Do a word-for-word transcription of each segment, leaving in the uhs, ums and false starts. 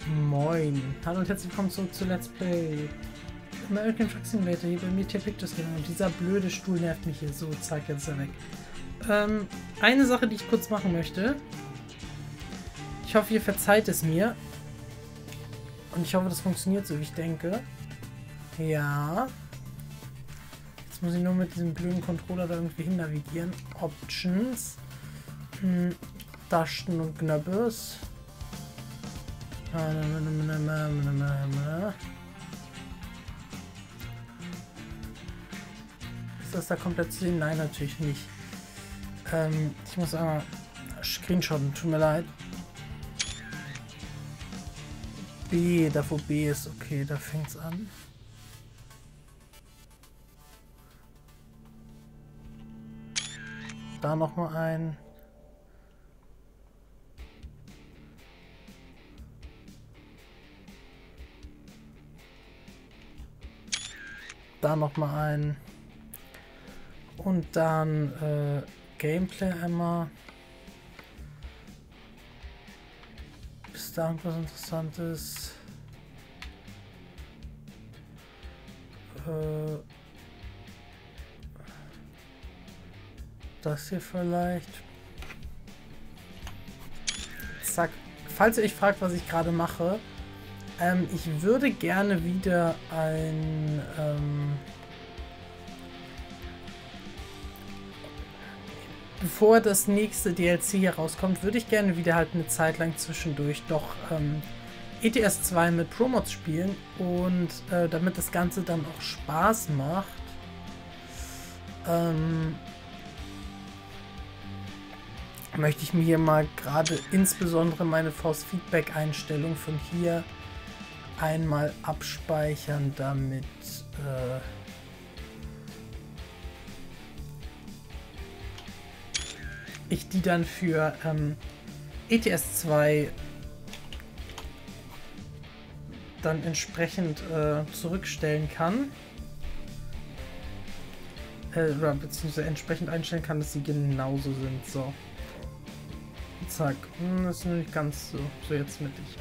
Moin. Hallo und herzlich willkommen zurück zu Let's Play American Truck Simulator hier bei Meteor Pictures Gaming. Und dieser blöde Stuhl nervt mich hier so. Zack, jetzt ist er weg. Ähm, eine Sache, die ich kurz machen möchte. Ich hoffe, ihr verzeiht es mir. Und ich hoffe, das funktioniert so, wie ich denke. Ja. Jetzt muss ich nur mit diesem blöden Controller da irgendwie hin navigieren. Options. Hm, Tasten und Knöpfe. Ist das da komplett zu sehen? Nein, natürlich nicht. Ähm, ich muss einmal screenshotten, tut mir leid. B, da wo B ist, okay, da fängt's an. Da nochmal ein. Da nochmal ein. Und dann äh, Gameplay einmal. Ist da irgendwas Interessantes? Äh, das hier vielleicht. Zack. Falls ihr euch fragt, was ich gerade mache. Ähm, ich würde gerne wieder ein ähm, bevor das nächste D L C hier rauskommt, würde ich gerne wieder halt eine Zeit lang zwischendurch doch ähm, E T S zwei mit Promods spielen und äh, damit das Ganze dann auch Spaß macht, ähm, möchte ich mir hier mal gerade insbesondere meine Force-Feedback-Einstellung von hier einmal abspeichern, damit äh, ich die dann für ähm, E T S zwei dann entsprechend äh, zurückstellen kann. Äh, oder beziehungsweise entsprechend einstellen kann, dass sie genauso sind. So. Zack. Hm, das ist nicht ganz so. So, jetzt mit ich.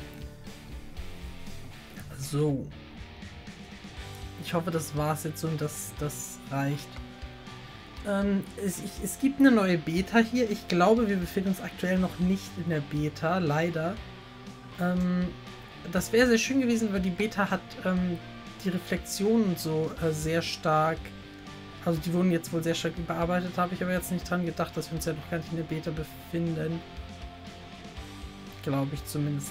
So. Ich hoffe, das war's jetzt und das, das reicht. Ähm, es, ich, es gibt eine neue Beta hier. Ich glaube, wir befinden uns aktuell noch nicht in der Beta, leider. Ähm, das wäre sehr schön gewesen, weil die Beta hat ähm, die Reflexionen so äh, sehr stark, also die wurden jetzt wohl sehr stark überarbeitet, habe ich aber jetzt nicht dran gedacht, dass wir uns ja noch gar nicht in der Beta befinden. Glaube ich zumindest.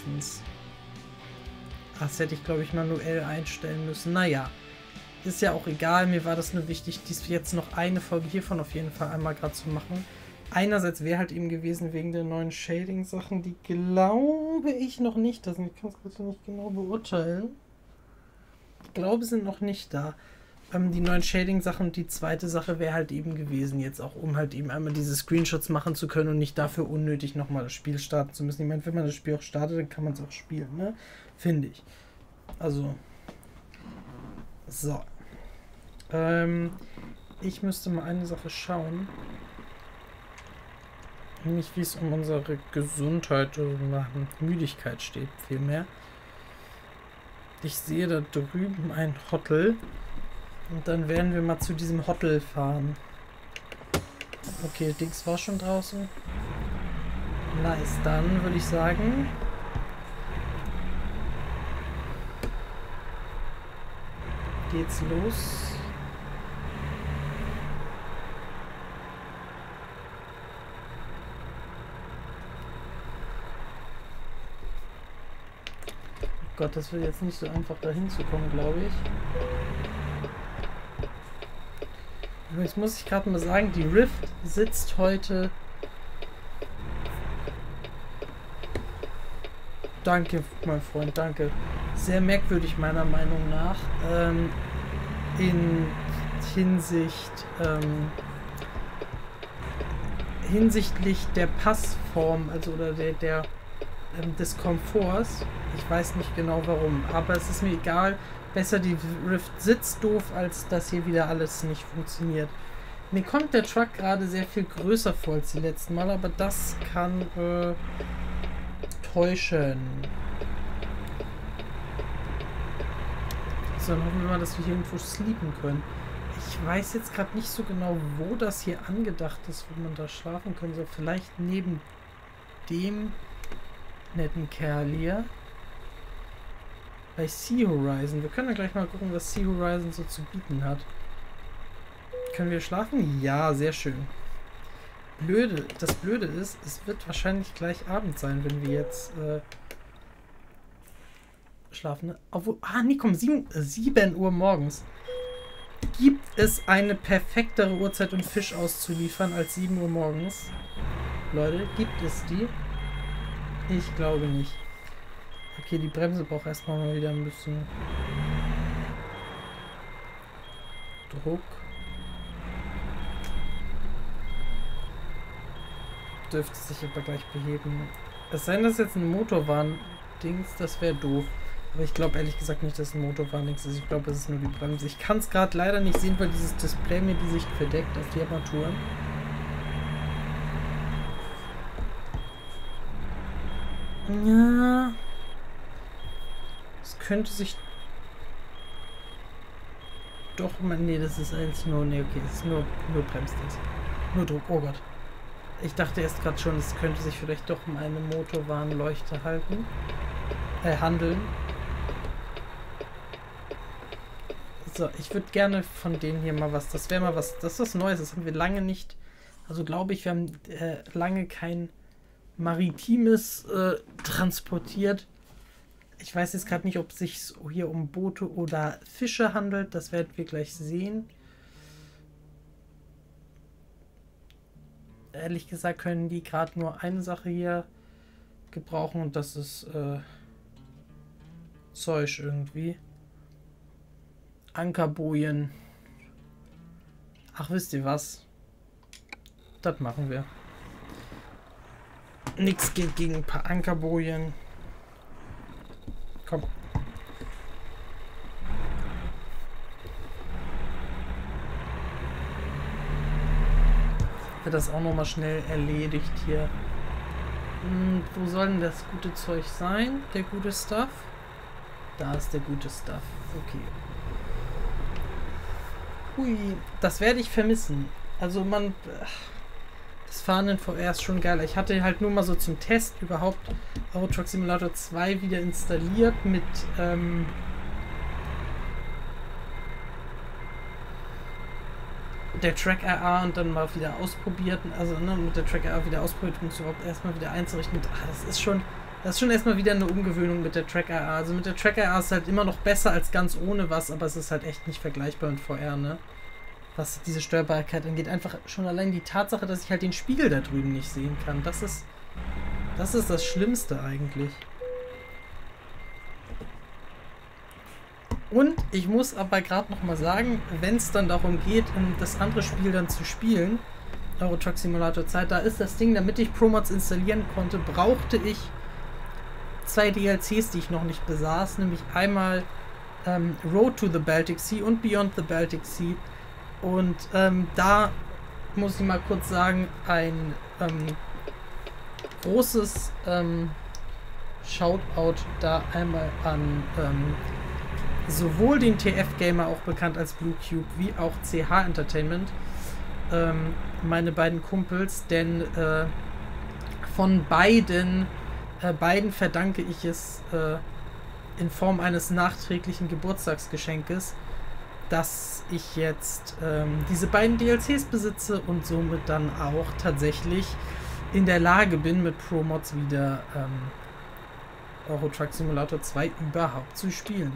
Das hätte ich, glaube ich, manuell einstellen müssen. Naja, ist ja auch egal. Mir war das nur wichtig, dies jetzt noch eine Folge hiervon auf jeden Fall einmal gerade zu machen. Einerseits wäre halt eben gewesen wegen der neuen Shading-Sachen, die glaube ich noch nicht da sind. Ich kann es gerade nicht genau beurteilen. Ich glaube, sind noch nicht da. Ähm, die neuen Shading-Sachen und die zweite Sache wäre halt eben gewesen, jetzt auch um halt eben einmal diese Screenshots machen zu können und nicht dafür unnötig nochmal das Spiel starten zu müssen. Ich meine, wenn man das Spiel auch startet, dann kann man es auch spielen, ne? Finde ich. Also. So. Ähm, ich müsste mal eine Sache schauen. Nämlich, wie es um unsere Gesundheit oder Müdigkeit steht, vielmehr. Ich sehe da drüben ein Hotel. Und dann werden wir mal zu diesem Hotel fahren. Okay, Dings war schon draußen. Nice, dann würde ich sagen... geht's los. Oh Gott, das wird jetzt nicht so einfach dahin zu kommen, glaube ich. Jetzt muss ich gerade mal sagen, die Rift sitzt heute... Danke, mein Freund, danke. Sehr merkwürdig meiner Meinung nach. Ähm, in Hinsicht... Ähm, hinsichtlich der Passform, also oder der, der ähm, des Komforts. Ich weiß nicht genau warum, aber es ist mir egal. Besser die Rift sitzt doof, als dass hier wieder alles nicht funktioniert. Mir kommt der Truck gerade sehr viel größer vor als die letzten Mal, aber das kann äh, täuschen. So, dann hoffen wir mal, dass wir hier irgendwo sleepen können. Ich weiß jetzt gerade nicht so genau, wo das hier angedacht ist, wo man da schlafen können soll. Vielleicht neben dem netten Kerl hier. Bei Sea Horizon. Wir können ja gleich mal gucken, was Sea Horizon so zu bieten hat. Können wir schlafen? Ja, sehr schön. Blöde, das Blöde ist, es wird wahrscheinlich gleich Abend sein, wenn wir jetzt äh, schlafen. Ne? Obwohl, ah, nee, komm, sieben Uhr morgens. Gibt es eine perfektere Uhrzeit, um Fisch auszuliefern als sieben Uhr morgens? Leute, gibt es die? Ich glaube nicht. Okay, die Bremse braucht erstmal mal wieder ein bisschen Druck. Dürfte sich aber gleich beheben. Es sei denn, dass jetzt ein Motorwarn-Dings, das wäre doof. Aber ich glaube ehrlich gesagt nicht, dass ein Motorwarn-Dings ist. Ich glaube, es ist nur die Bremse. Ich kann es gerade leider nicht sehen, weil dieses Display mir die Sicht verdeckt auf die Armaturen. Ja. Es könnte sich doch mal. Nee, das ist alles nur. Nee, okay, es ist nur, nur Bremsdings. Nur Druck. Oh Gott. Ich dachte erst gerade schon, es könnte sich vielleicht doch um eine Motorwarnleuchte halten. Äh, handeln. So, ich würde gerne von denen hier mal was. Das wäre mal was. Das ist was Neues. Das haben wir lange nicht. Also glaube ich, wir haben äh, lange kein Maritimes äh, transportiert. Ich weiß jetzt gerade nicht, ob es sich hier um Boote oder Fische handelt. Das werden wir gleich sehen. Ehrlich gesagt können die gerade nur eine Sache hier gebrauchen und das ist äh, Zeug irgendwie. Ankerbojen. Ach, wisst ihr was? Das machen wir. Nichts geht gegen ein paar Ankerbojen. Komm. Wird das auch nochmal schnell erledigt hier. Hm, wo soll denn das gute Zeug sein? Der gute Stuff? Da ist der gute Stuff. Okay. Hui, das werde ich vermissen. Also man... Das Fahren in V R ist schon geil. Ich hatte halt nur mal so zum Test überhaupt Euro Truck Simulator zwei wieder installiert mit... Ähm, der Track R A und dann mal wieder ausprobiert, also ne, mit der Track R A wieder ausprobiert, um es überhaupt erstmal wieder einzurichten. Ach, das ist schon, das ist schon erstmal wieder eine Umgewöhnung mit der Track R A. Also mit der Track R A ist halt immer noch besser als ganz ohne was, aber es ist halt echt nicht vergleichbar mit V R, ne? Was diese Steuerbarkeit angeht. Einfach schon allein die Tatsache, dass ich halt den Spiegel da drüben nicht sehen kann. Das ist, das ist das Schlimmste eigentlich. Und ich muss aber gerade noch mal sagen, wenn es dann darum geht, das andere Spiel dann zu spielen, Euro Truck Simulator zwei, da ist das Ding, damit ich Promods installieren konnte, brauchte ich zwei D L Cs, die ich noch nicht besaß, nämlich einmal ähm, Road to the Baltic Sea und Beyond the Baltic Sea. Und ähm, da muss ich mal kurz sagen, ein ähm, großes ähm, Shoutout da einmal an ähm, sowohl den T F-Gamer, auch bekannt als Blue Cube, wie auch C H Entertainment, ähm, meine beiden Kumpels, denn äh, von beiden, äh, beiden verdanke ich es äh, in Form eines nachträglichen Geburtstagsgeschenkes, dass ich jetzt ähm, diese beiden D L Cs besitze und somit dann auch tatsächlich in der Lage bin, mit Promods wieder ähm, Euro Truck Simulator zwei überhaupt zu spielen.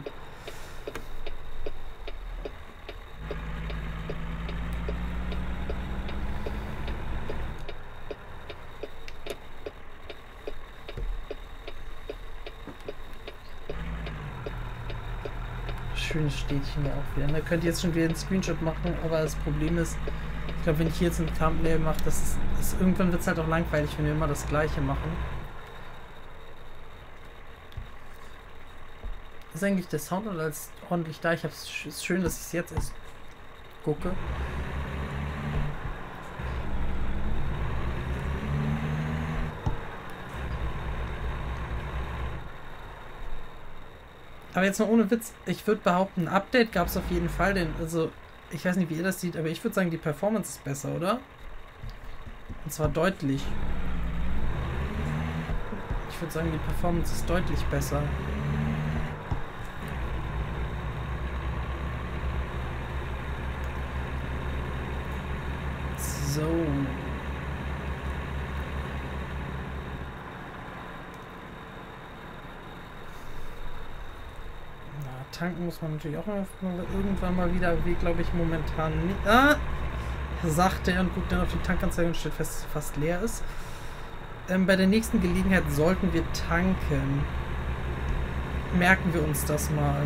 Schönes Städtchen ja auch wieder. Da könnt ihr jetzt schon wieder einen Screenshot machen, aber das Problem ist, ich glaube, wenn ich hier jetzt ein Thumbnail mache, das ist, das, irgendwann wird es halt auch langweilig, wenn wir immer das Gleiche machen. Ist eigentlich der Sound alles ordentlich da? Ich habe es ist schön, dass ich es jetzt erst gucke. Aber jetzt mal ohne Witz, ich würde behaupten, ein Update gab es auf jeden Fall, denn, also, ich weiß nicht, wie ihr das sieht, aber ich würde sagen, die Performance ist besser, oder? Und zwar deutlich. Ich würde sagen, die Performance ist deutlich besser. So. Tanken muss man natürlich auch irgendwann mal wieder, wie glaube ich momentan nicht. Ah! Sagte er und guckt dann auf die Tankanzeige und stellt fest, dass sie fast leer ist. Ähm, bei der nächsten Gelegenheit sollten wir tanken. Merken wir uns das mal.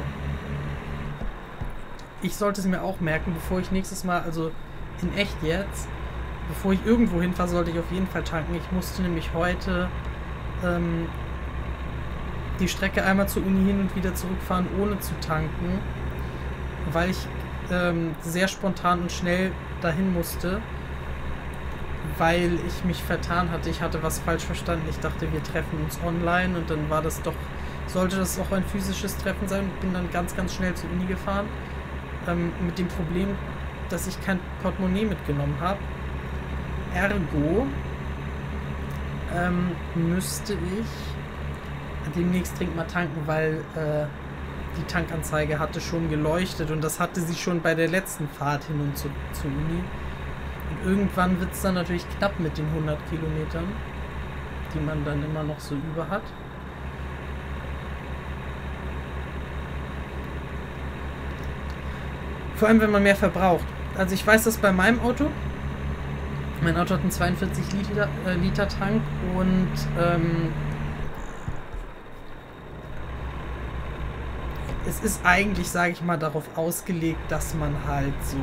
Ich sollte es mir auch merken, bevor ich nächstes Mal, also in echt jetzt, bevor ich irgendwo hinfahre, sollte ich auf jeden Fall tanken. Ich musste nämlich heute ähm, die Strecke einmal zur Uni hin und wieder zurückfahren, ohne zu tanken, weil ich ähm, sehr spontan und schnell dahin musste, weil ich mich vertan hatte. Ich hatte was falsch verstanden. Ich dachte, wir treffen uns online und dann war das doch, sollte das auch ein physisches Treffen sein. Ich bin dann ganz, ganz schnell zur Uni gefahren, ähm, mit dem Problem, dass ich kein Portemonnaie mitgenommen habe. Ergo ähm, müsste ich demnächst dringend mal tanken, weil äh, die Tankanzeige hatte schon geleuchtet und das hatte sie schon bei der letzten Fahrt hin und zu, zur Uni. Und irgendwann wird es dann natürlich knapp mit den hundert Kilometern, die man dann immer noch so über hat. Vor allem, wenn man mehr verbraucht. Also ich weiß das bei meinem Auto. Mein Auto hat einen zweiundvierzig Liter, äh, Liter Tank und ähm, es ist eigentlich, sage ich mal, darauf ausgelegt, dass man halt so...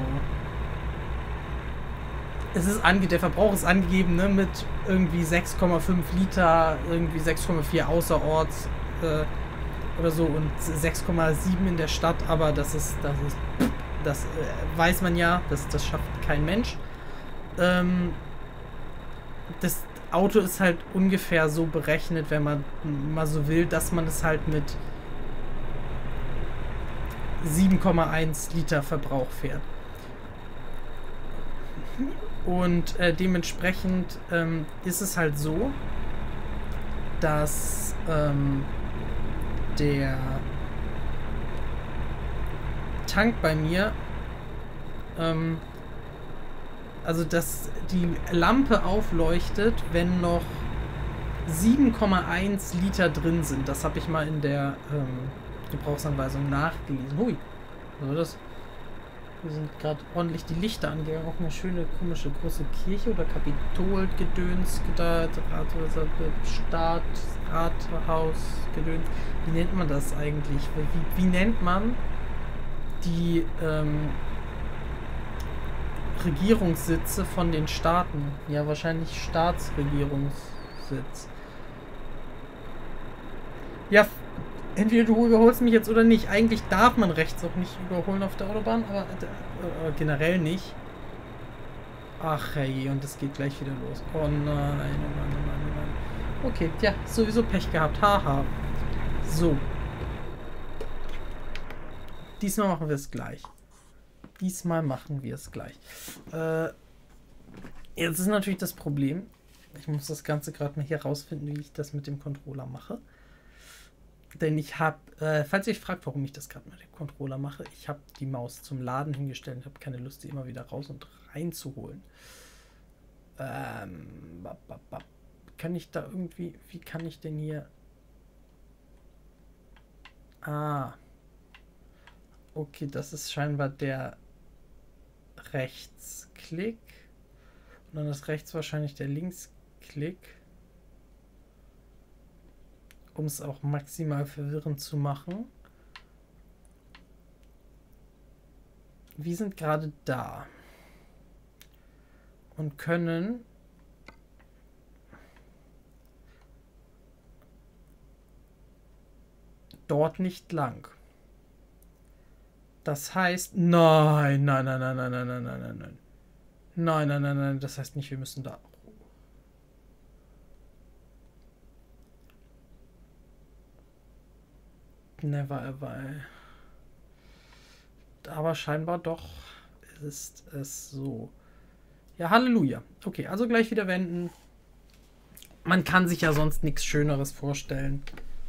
Es ist ange der Verbrauch ist angegeben, ne, mit irgendwie sechs Komma fünf Liter, irgendwie sechs Komma vier außerorts äh, oder so und sechs Komma sieben in der Stadt, aber das ist, das ist, das äh, weiß man ja, das, das schafft kein Mensch. Ähm, das Auto ist halt ungefähr so berechnet, wenn man mal so will, dass man es halt mit sieben Komma eins Liter Verbrauch fährt. Und äh, dementsprechend ähm, ist es halt so, dass ähm, der Tank bei mir, ähm, also dass die Lampe aufleuchtet, wenn noch sieben Komma eins Liter drin sind. Das habe ich mal in der ähm, Gebrauchsanweisung nachgelesen. Hui, also das... Hier sind gerade ordentlich die Lichter angegangen. Auch eine schöne, komische, große Kirche oder Kapitolgedöns, da, Staat, Rathaus, Gedöns. Wie nennt man das eigentlich? Wie, wie nennt man die ähm, Regierungssitze von den Staaten? Ja, wahrscheinlich Staatsregierungssitz. Ja, entweder du überholst mich jetzt oder nicht. Eigentlich darf man rechts auch nicht überholen auf der Autobahn, aber äh, äh, generell nicht. Ach hey, und es geht gleich wieder los. Oh nein, oh Mann, oh Mann, oh Mann. Okay, ja, sowieso Pech gehabt. Haha. So. Diesmal machen wir es gleich. Diesmal machen wir es gleich. Äh, jetzt ist natürlich das Problem. Ich muss das Ganze gerade mal hier rausfinden, wie ich das mit dem Controller mache. Denn ich habe, äh, falls ihr euch fragt, warum ich das gerade mit dem Controller mache, ich habe die Maus zum Laden hingestellt und habe keine Lust, die immer wieder raus und reinzuholen. Ähm, bap, bap, bap. Kann ich da irgendwie, wie kann ich denn hier... Ah. Okay, das ist scheinbar der Rechtsklick. Und dann ist rechts wahrscheinlich der Linksklick. Um es auch maximal verwirrend zu machen. Wir sind gerade da. Und können dort nicht lang. Das heißt, nein, nein, nein, nein, nein, nein, nein, nein, nein, nein. Nein, nein, nein, nein, das heißt nicht, wir müssen da. Never ever, ey. Aber scheinbar doch ist es so. Ja, Halleluja. Okay, also gleich wieder wenden. Man kann sich ja sonst nichts Schöneres vorstellen.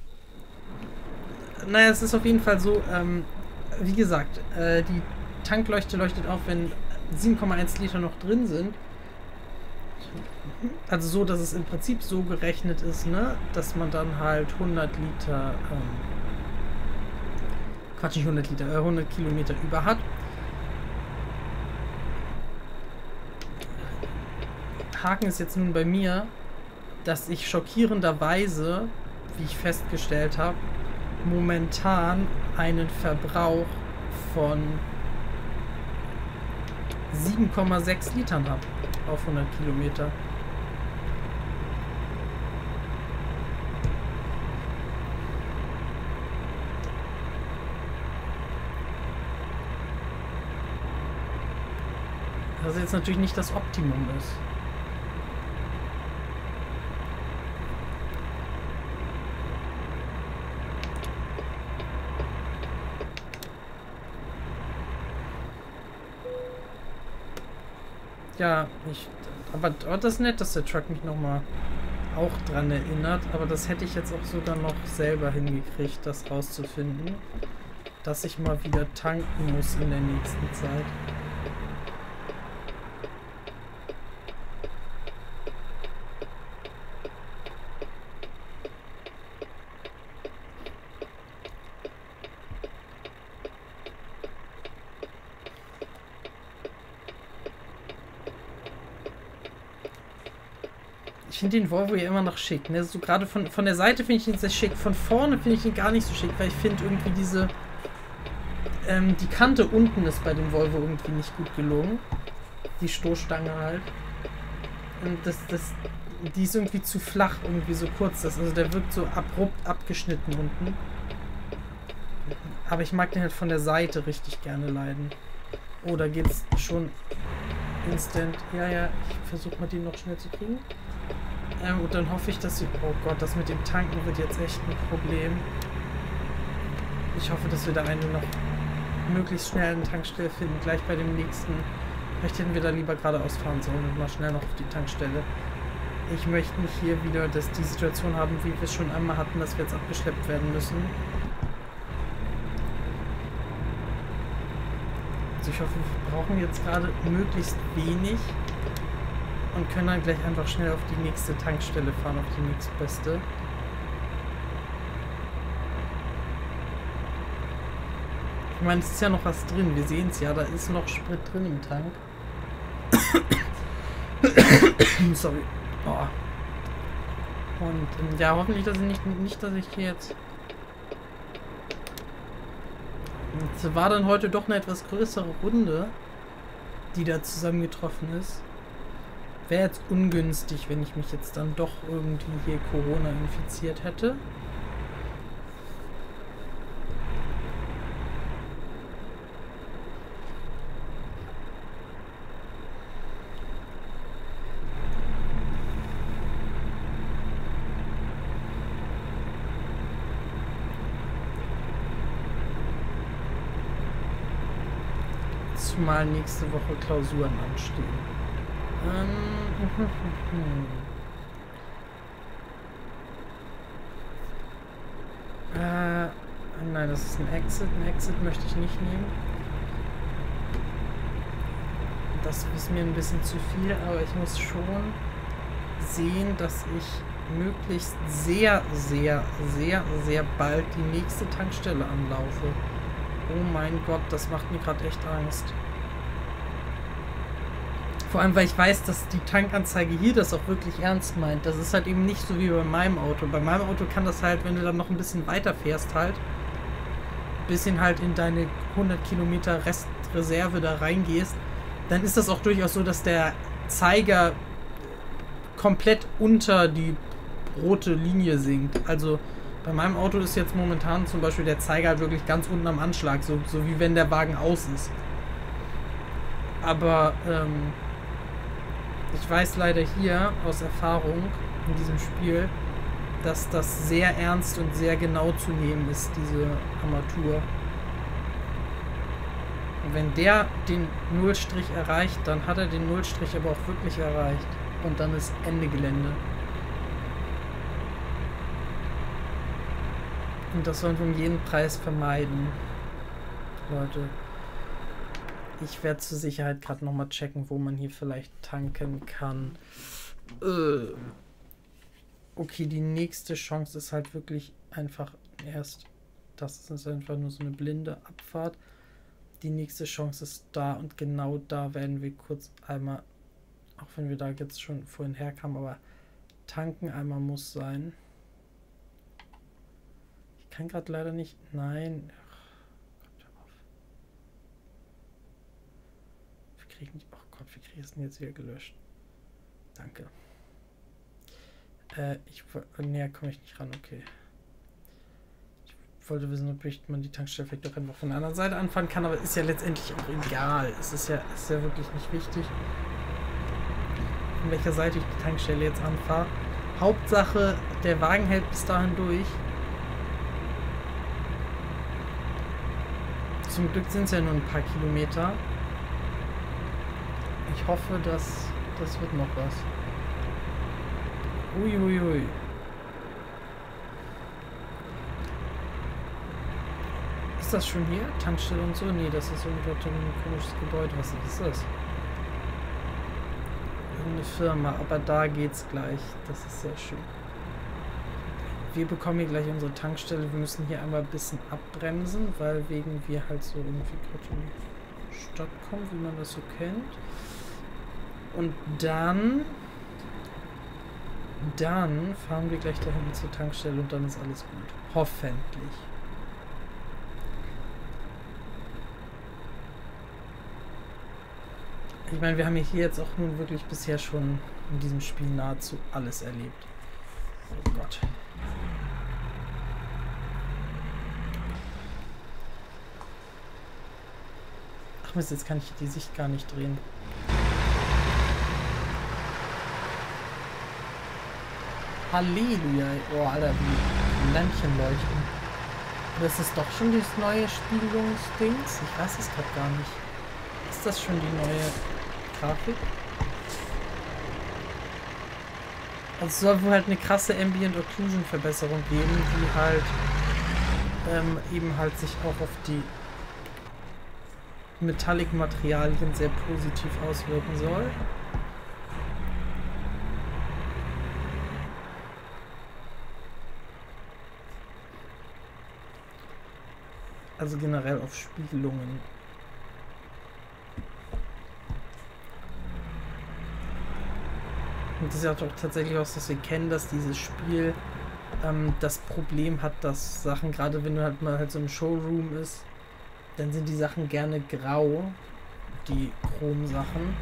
Naja, es ist auf jeden Fall so, ähm, wie gesagt, äh, die Tankleuchte leuchtet auf, wenn sieben Komma eins Liter noch drin sind. Also so, dass es im Prinzip so gerechnet ist, ne, dass man dann halt hundert Liter, ähm, Quatsch, nicht hundert Liter, äh, hundert Kilometer über hat. Haken ist jetzt nun bei mir, dass ich schockierenderweise, wie ich festgestellt habe, momentan einen Verbrauch von sieben Komma sechs Litern habe auf hundert Kilometer. Was jetzt natürlich nicht das Optimum ist. Ja, ich, aber, aber das ist nett, dass der Truck mich nochmal auch dran erinnert, aber das hätte ich jetzt auch sogar noch selber hingekriegt, das rauszufinden, dass ich mal wieder tanken muss in der nächsten Zeit. Ich finde den Volvo ja immer noch schick, ne? So gerade von, von der Seite finde ich ihn sehr schick. Von vorne finde ich ihn gar nicht so schick, weil ich finde irgendwie diese... Ähm, die Kante unten ist bei dem Volvo irgendwie nicht gut gelungen. Die Stoßstange halt. Und das, das... Die ist irgendwie zu flach, irgendwie so kurz. Das, also der wirkt so abrupt abgeschnitten unten. Aber ich mag den halt von der Seite richtig gerne leiden. Oh, da geht's schon instant. Ja, ja, ich versuche mal den noch schnell zu kriegen. Ähm, und dann hoffe ich, dass sie... Oh Gott, das mit dem Tanken wird jetzt echt ein Problem. Ich hoffe, dass wir da eine noch möglichst schnell eine Tankstelle finden. Gleich bei dem nächsten. Vielleicht hätten wir da lieber geradeaus fahren sollen und mal schnell noch auf die Tankstelle. Ich möchte nicht hier wieder dass die Situation haben, wie wir es schon einmal hatten, dass wir jetzt abgeschleppt werden müssen. Also ich hoffe, wir brauchen jetzt gerade möglichst wenig. Und können dann gleich einfach schnell auf die nächste Tankstelle fahren, auf die nächstbeste. Ich meine, es ist ja noch was drin. Wir sehen es ja, da ist noch Sprit drin im Tank. Sorry. Oh. Und ähm, ja, hoffentlich, dass ich nicht, nicht, dass ich hier jetzt... Es war dann heute doch eine etwas größere Runde, die da zusammengetroffen ist. Wäre jetzt ungünstig, wenn ich mich jetzt dann doch irgendwie hier Corona infiziert hätte. Zumal nächste Woche Klausuren anstehen. Ähm, äh, nein, das ist ein Exit. Ein Exit möchte ich nicht nehmen. Das ist mir ein bisschen zu viel, aber ich muss schon sehen, dass ich möglichst sehr, sehr, sehr, sehr bald die nächste Tankstelle anlaufe. Oh mein Gott, das macht mir gerade echt Angst. Vor allem, weil ich weiß, dass die Tankanzeige hier das auch wirklich ernst meint. Das ist halt eben nicht so wie bei meinem Auto. Bei meinem Auto kann das halt, wenn du dann noch ein bisschen weiter fährst halt, ein bisschen halt in deine hundert Kilometer Restreserve da reingehst, dann ist das auch durchaus so, dass der Zeiger komplett unter die rote Linie sinkt. Also bei meinem Auto ist jetzt momentan zum Beispiel der Zeiger halt wirklich ganz unten am Anschlag, so, so wie wenn der Wagen aus ist. Aber ähm, ich weiß leider hier aus Erfahrung in diesem Spiel, dass das sehr ernst und sehr genau zu nehmen ist, diese Armatur. Und wenn der den Nullstrich erreicht, dann hat er den Nullstrich aber auch wirklich erreicht. Und dann ist Ende Gelände. Und das sollen wir um jeden Preis vermeiden. Leute. Ich werde zur Sicherheit gerade nochmal checken, wo man hier vielleicht tanken kann. Äh. Okay, die nächste Chance ist halt wirklich einfach erst... Das ist einfach nur so eine blinde Abfahrt. Die nächste Chance ist da und genau da werden wir kurz einmal... Auch wenn wir da jetzt schon vorhin herkamen, aber tanken einmal muss sein. Ich kann gerade leider nicht... Nein. Ach, Gott, hör auf. Wir kriegen... Oh Gott, wie kriege ich es denn jetzt wieder gelöscht? Danke. Äh, ich... Näher komme ich nicht ran, okay. Ich wollte wissen, ob ich man die Tankstelle vielleicht doch einfach von der anderen Seite anfahren kann, aber ist ja letztendlich auch egal. Es ist ja, ist ja wirklich nicht wichtig, von welcher Seite ich die Tankstelle jetzt anfahre. Hauptsache, der Wagen hält bis dahin durch. Zum Glück sind es ja nur ein paar Kilometer. Ich hoffe, dass das wird noch was. Uiuiui. Ui, ui. Ist das schon hier? Tankstelle und so? Nee, das ist irgendwie ein komisches Gebäude. Was ist das? Eine Firma, aber da geht's gleich. Das ist sehr schön. Wir bekommen hier gleich unsere Tankstelle. Wir müssen hier einmal ein bisschen abbremsen, weil wegen wir halt so irgendwie gerade in die Stadt kommen, wie man das so kennt. Und dann dann fahren wir gleich da hinten zur Tankstelle und dann ist alles gut. Hoffentlich. Ich meine, wir haben hier jetzt auch nun wirklich bisher schon in diesem Spiel nahezu alles erlebt. Oh Gott. Ach Mist, jetzt kann ich die Sicht gar nicht drehen. Halleluja. Oh, Alter, wie Lämpchen leuchten. Das ist doch schon dieses neue Spiegelungsdings. Ich weiß es gerade gar nicht. Ist das schon die neue Grafik? Also es soll wohl halt eine krasse Ambient Occlusion Verbesserung geben, die halt ähm, eben halt sich auch auf die Metallic Materialien sehr positiv auswirken soll. Also generell auf Spiegelungen. Und das ist ja auch tatsächlich auch, dass wir kennen, dass dieses Spiel ähm, das Problem hat, dass Sachen, gerade wenn du halt mal halt so im Showroom ist, dann sind die Sachen gerne grau, die Chrom-Sachen.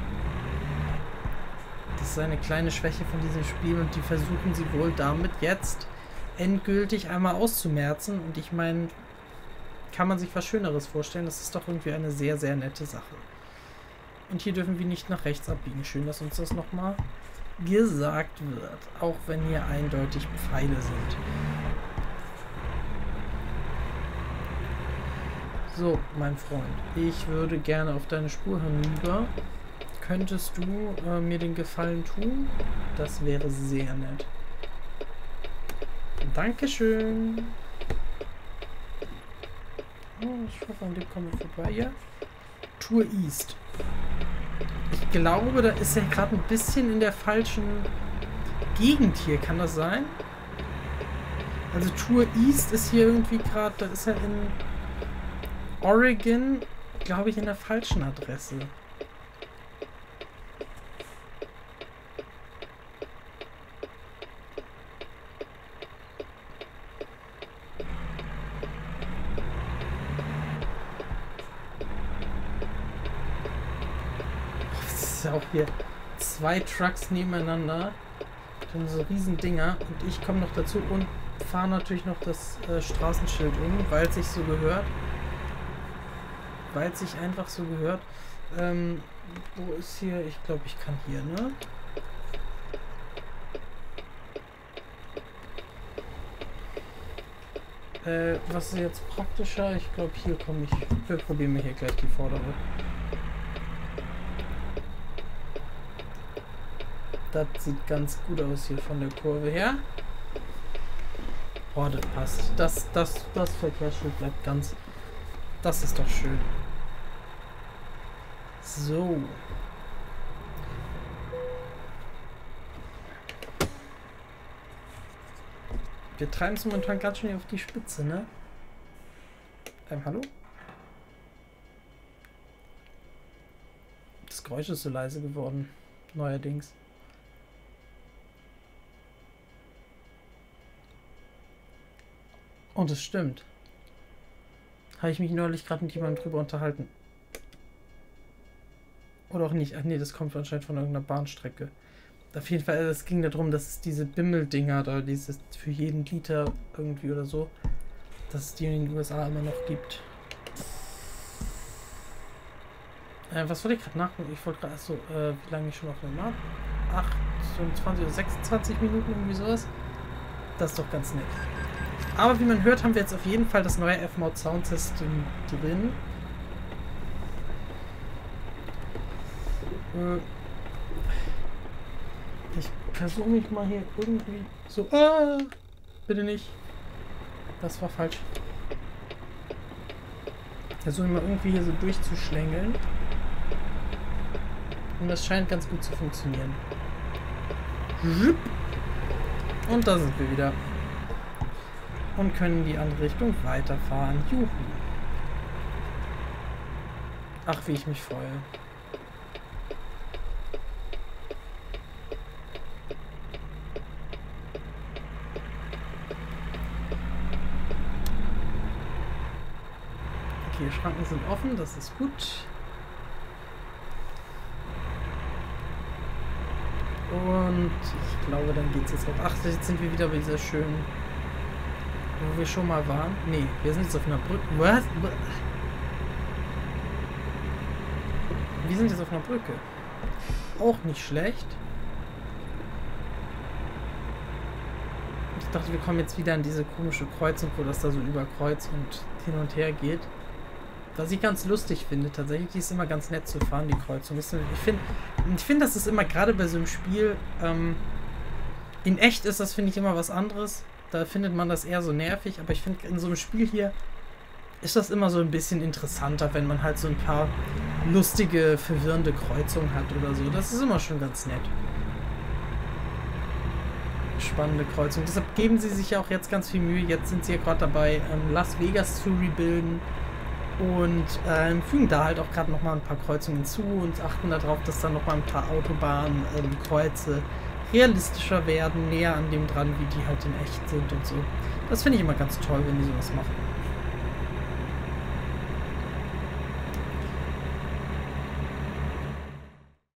Das ist eine kleine Schwäche von diesem Spiel und die versuchen sie wohl damit jetzt endgültig einmal auszumerzen. Und ich meine, kann man sich was Schöneres vorstellen? Das ist doch irgendwie eine sehr, sehr nette Sache. Und hier dürfen wir nicht nach rechts abbiegen. Schön, dass uns das nochmal gesagt wird. Auch wenn hier eindeutig Pfeile sind. So, mein Freund. Ich würde gerne auf deine Spur hinüber. Könntest du äh, mir den Gefallen tun? Das wäre sehr nett. Dankeschön. Oh, ich hoffe, an dem kommen wir vorbei. Ja. Tour East. Ich glaube, da ist er gerade ein bisschen in der falschen Gegend hier. Kann das sein? Also Tour East ist hier irgendwie gerade, da ist er in Oregon, glaube ich, in der falschen Adresse. Auch hier zwei Trucks nebeneinander, dann so riesen Dinger und ich komme noch dazu und fahre natürlich noch das äh, Straßenschild um, weil es sich so gehört, weil es sich einfach so gehört. Ähm, wo ist hier? Ich glaube, ich kann hier, ne? Äh, was ist jetzt praktischer? Ich glaube, hier komme ich. Wir probieren hier gleich die vordere. Das sieht ganz gut aus hier von der Kurve her. Oh, das passt. Das, das, das Verkehrsschild bleibt ganz. Das ist doch schön. So. Wir treiben es momentan ganz schön auf die Spitze, ne? Ähm, hallo? Das Geräusch ist so leise geworden. Neuerdings. Und es stimmt. Habe ich mich neulich gerade mit jemandem drüber unterhalten. Oder auch nicht. Ach nee, das kommt anscheinend von irgendeiner Bahnstrecke. Auf jeden Fall, es ging darum, dass es diese Bimmel-Dinger da, dieses für jeden Liter irgendwie oder so, dass es die in den U S A immer noch gibt. Äh, was wollte ich gerade nachgucken? Ich wollte gerade, achso, äh, wie lange ich schon auf dem Map? achtundzwanzig oder sechsundzwanzig Minuten, irgendwie sowas. Das ist doch ganz nett. Aber wie man hört, haben wir jetzt auf jeden Fall das neue F-Mode Sound System drin. Äh, ich versuche mich mal hier irgendwie so... Ah, bitte nicht. Das war falsch. Ich versuche mal irgendwie hier so durchzuschlängeln. Und das scheint ganz gut zu funktionieren. Und da sind wir wieder. Und können in die andere Richtung weiterfahren. Juhu. Ach, wie ich mich freue. Okay, Schranken sind offen, das ist gut. Und ich glaube, dann geht es jetzt auf. Ach, jetzt sind wir wieder bei dieser schönen... Wo wir schon mal waren. Nee, wir sind jetzt auf einer Brücke. Was? Wir sind jetzt auf einer Brücke. Auch nicht schlecht. Ich dachte, wir kommen jetzt wieder an diese komische Kreuzung, wo das da so über Kreuz und hin und her geht. Was ich ganz lustig finde, tatsächlich, die ist immer ganz nett zu fahren, die Kreuzung. Ich finde, ich finde, das ist immer gerade bei so einem Spiel, ähm, in echt ist das, finde ich, immer was anderes. Da findet man das eher so nervig, aber ich finde, in so einem Spiel hier ist das immer so ein bisschen interessanter, wenn man halt so ein paar lustige, verwirrende Kreuzungen hat oder so. Das ist immer schon ganz nett. Spannende Kreuzung. Deshalb geben sie sich ja auch jetzt ganz viel Mühe. Jetzt sind sie ja gerade dabei, ähm, Las Vegas zu rebuilden und ähm, fügen da halt auch gerade nochmal ein paar Kreuzungen hinzu und achten darauf, dass dann nochmal ein paar Autobahnkreuze ähm, realistischer werden, näher an dem dran, wie die halt in echt sind und so. Das finde ich immer ganz toll, wenn die sowas machen.